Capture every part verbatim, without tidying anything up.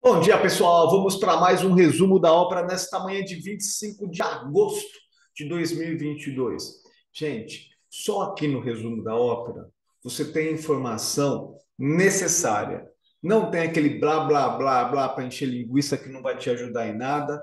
Bom dia, pessoal. Vamos para mais um resumo da ópera nesta manhã de vinte e cinco de agosto de dois mil e vinte e dois. Gente, só aqui no resumo da ópera você tem a informação necessária. Não tem aquele blá, blá, blá, blá para encher linguiça que não vai te ajudar em nada.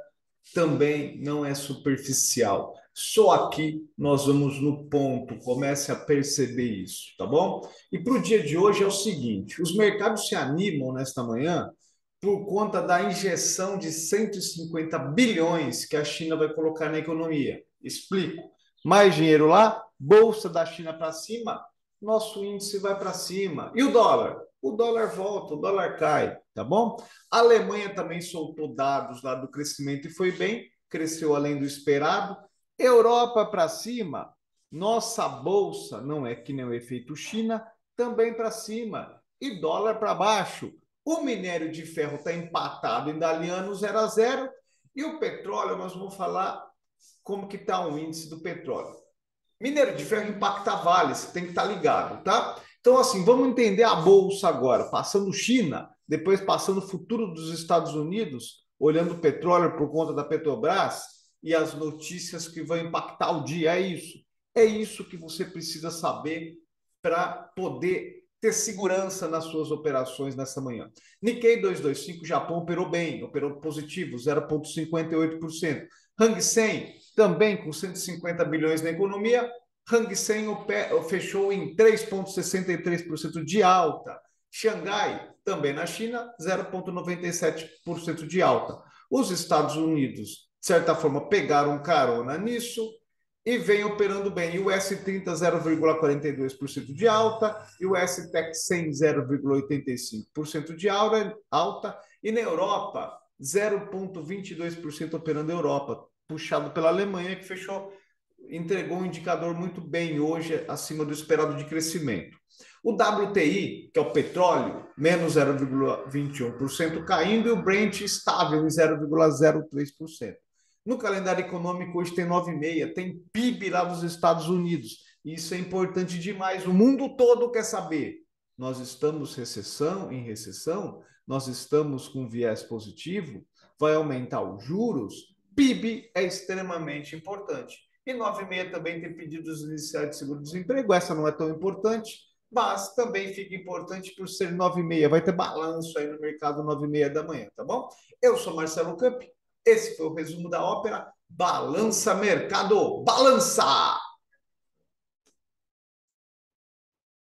Também não é superficial. Só aqui nós vamos no ponto. Comece a perceber isso, tá bom? E para o dia de hoje é o seguinte: os mercados se animam nesta manhã por conta da injeção de cento e cinquenta bilhões que a China vai colocar na economia. Explico. Mais dinheiro lá, bolsa da China para cima, nosso índice vai para cima. E o dólar? O dólar volta, o dólar cai, tá bom? A Alemanha também soltou dados lá do crescimento e foi bem, cresceu além do esperado. Europa para cima, nossa bolsa não é que nem o efeito China, também para cima. E dólar para baixo. O minério de ferro está empatado em Daliano zero a zero e o petróleo, nós vamos falar como que está o índice do petróleo. Minério de ferro impacta vale, você tem que estar ligado, tá? Então, assim, vamos entender a bolsa agora, passando China, depois passando o futuro dos Estados Unidos, olhando o petróleo por conta da Petrobras e as notícias que vão impactar o dia. É isso. É isso que você precisa saber para poder ter segurança nas suas operações nessa manhã. Nikkei duzentos e vinte e cinco, Japão operou bem, operou positivo, zero vírgula cinquenta e oito por cento. Hang Seng, também com cento e cinquenta bilhões na economia, Hang Seng fechou em três vírgula sessenta e três por cento de alta. Xangai, também na China, zero vírgula noventa e sete por cento de alta. Os Estados Unidos, de certa forma, pegaram carona nisso e vem operando bem. E o S trinta, zero vírgula quarenta e dois por cento de alta, e o S Tec cem, zero vírgula oitenta e cinco por cento de alta, e na Europa, zero vírgula vinte e dois por cento operando a Europa, puxado pela Alemanha, que fechou, entregou um indicador muito bem hoje, acima do esperado de crescimento. O W T I, que é o petróleo, menos zero vírgula vinte e um por cento caindo, e o Brent estável em zero vírgula zero três por cento. No calendário econômico, hoje tem nove e meia, tem P I B lá dos Estados Unidos. Isso é importante demais. O mundo todo quer saber. Nós estamos recessão em recessão? Nós estamos com viés positivo? Vai aumentar os juros? P I B é extremamente importante. E nove e meia também tem pedidos iniciais de seguro-desemprego. Essa não é tão importante, mas também fica importante por ser nove e meia. Vai ter balanço aí no mercado nove e meia da manhã, tá bom? Eu sou Marcelo Campi. Esse foi o resumo da ópera. Balança Mercado, balança!